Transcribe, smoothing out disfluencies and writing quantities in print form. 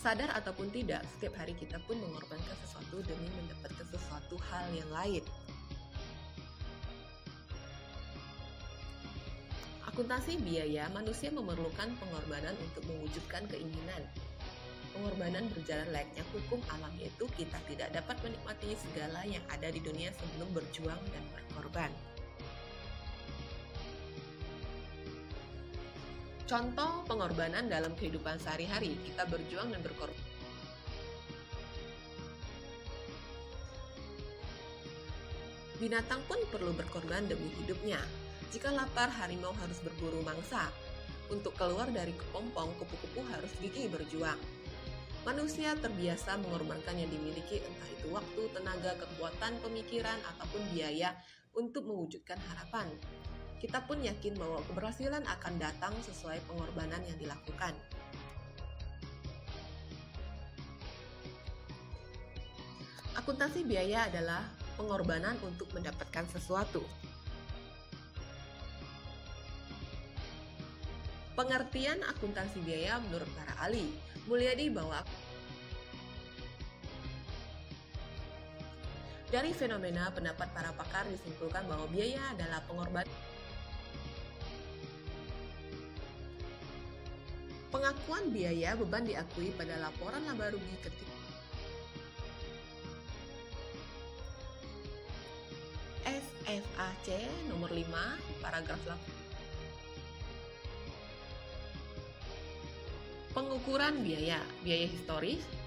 Sadar ataupun tidak, setiap hari kita pun mengorbankan sesuatu demi mendapatkan sesuatu hal yang lain. Akuntansi biaya, manusia memerlukan pengorbanan untuk mewujudkan keinginan. Pengorbanan berjalan layaknya hukum alam, yaitu kita tidak dapat menikmati segala yang ada di dunia sebelum berjuang dan berkorban. Contoh pengorbanan dalam kehidupan sehari-hari, kita berjuang dan berkorban. Binatang pun perlu berkorban demi hidupnya. Jika lapar, harimau harus berburu mangsa. Untuk keluar dari kepompong, kupu-kupu harus gigih berjuang. Manusia terbiasa mengorbankan yang dimiliki, entah itu waktu, tenaga, kekuatan, pemikiran, ataupun biaya untuk mewujudkan harapan. Kita pun yakin bahwa keberhasilan akan datang sesuai pengorbanan yang dilakukan. Akuntansi biaya adalah pengorbanan untuk mendapatkan sesuatu. Pengertian akuntansi biaya menurut para ahli, Mulyadi bahwa dari fenomena pendapat para pakar disimpulkan bahwa biaya adalah pengorbanan. Pengakuan biaya beban diakui pada laporan laba rugi ketika SFAC nomor 5 paragraf 8. Pengukuran biaya historis,